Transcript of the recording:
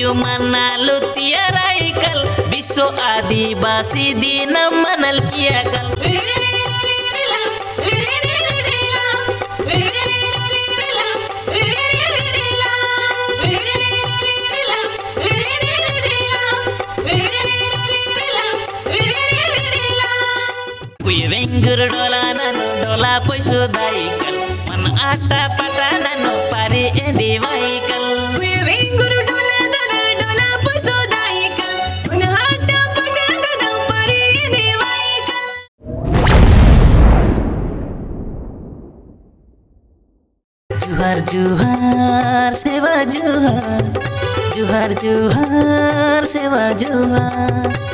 मनालु तियराइकल विश्व आदिवासी दिन मनल पियाकल वेंगुर डोला ननो डोला पैसो दाइकल मन आटा पाटा ननो पारे एदी वाइकल वेंगुर डोला ननो डोला पैसो दाइकल मन आटा पाटा ननो पारे एदी वाइकल जुहार जुहार सेवा जुहार जुहार जुहार सेवा जुहार